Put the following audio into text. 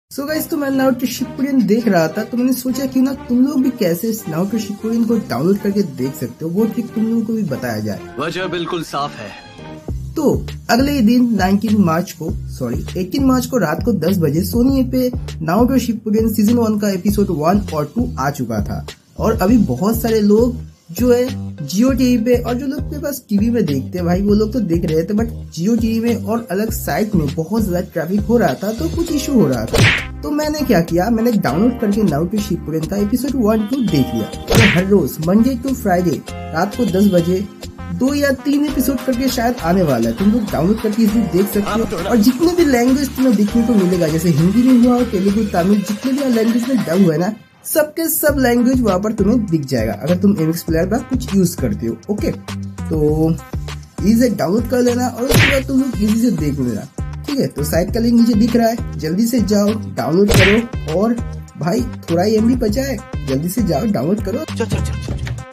So guys, तो मैं Naruto Shippuden देख रहा था, तो मैंने सोचा कि ना तुम लोग भी कैसे इस नारुतो शिपुडेन को डाउनलोड करके देख सकते हो, वो ट्रिक तुम लोगों को भी बताया जाए। वजह बिल्कुल साफ है। तो अगले ही दिन 18 मार्च को रात को 10 बजे सोनी पे नारुतो शिपुडेन सीजन 1 का एपिसोड 1 और 2 आ चुका था। और अभी बहुत सारे लोग जो है जियो टीवी पे और जो लोग के पास टीवी में देखते हैं भाई, वो लोग तो देख रहे थे, बट जियो टीवी में और अलग साइट में बहुत ज्यादा ट्रैफिक हो रहा था, तो कुछ इशू हो रहा था। तो मैंने क्या किया, मैंने डाउनलोड करके नारुतो शिपुडेन का एपिसोड 1-2 देख लिया। और हर रोज मंडे टू फ्राइडे रात को 10 बजे 2 या 3 एपिसोड करके शायद आने वाला है। तुम लोग डाउनलोड करके इसे देख सकते हो। और जितने भी लैंग्वेज तुम्हें देखने को मिलेगा, जैसे हिंदी में हुआ, तेलुगु, तमिल, जितने भी लैंग्वेज में डब हुआ है ना, सबके सब लैंग्वेज वहाँ पर तुम्हें दिख जाएगा अगर तुम एमएक्स प्लेयर का कुछ यूज करते हो। ओके, तो इसे डाउनलोड कर लेना और उसके बाद तुम लोग इजी से देख लेना। ठीक है, तो साइट का लिंक नीचे दिख रहा है, जल्दी से जाओ डाउनलोड करो। और भाई थोड़ा एमबी बचा है, जल्दी से जाओ डाउनलोड करो।